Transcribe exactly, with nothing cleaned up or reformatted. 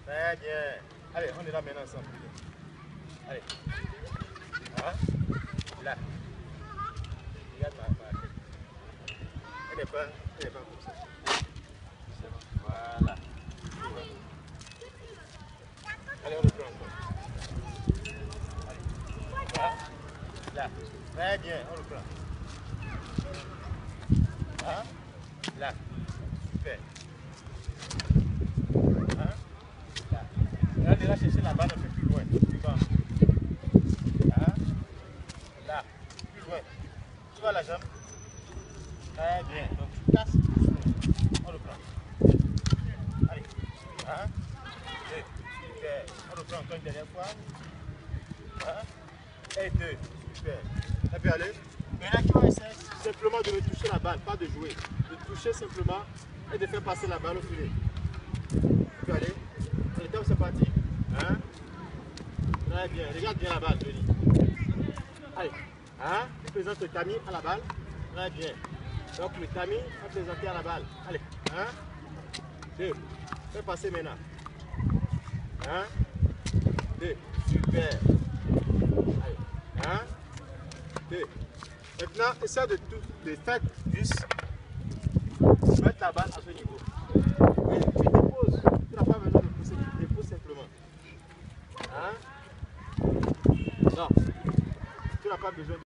Très bien. Allez, on est là maintenant ensemble. Allez. Hein? Là. Regarde ma, ma tête. Elle est pas, elle est pas comme ça. Voilà. Allez, on le prend encore. Allez. Voilà. Là. Très bien, on le prend. Hein? Là. Super. Hein? Là. Là, on ira chercher la balle un peu plus loin. Hein? Là. Plus loin. Tu vois la jambe? Très bien. Donc tu casses. On le prend. Allez. Un. Deux. Super. On le prend encore une dernière fois. Un. Et deux. Super. Ça peut aller. Maintenant, tu vas essayer simplement de me toucher la balle, pas de jouer. De toucher simplement et de faire passer la balle au filet. Ça peut aller. Allez, top, c'est parti. Un. Très bien. Regarde bien la balle, Denis. Allez. Un. Tu présentes le tamis à la balle. Très bien. Donc le tamis va présenter à la balle. Allez. Un. Deux. Fais passer maintenant. Un. Deux. Super. Allez. Un. Deux. Maintenant, essaie de, tout, de faire juste mettre la balle à ce niveau. Et tu déposes. Tu n'as pas besoin de pousser, tu déposes simplement. Hein? Non. Tu n'as pas besoin de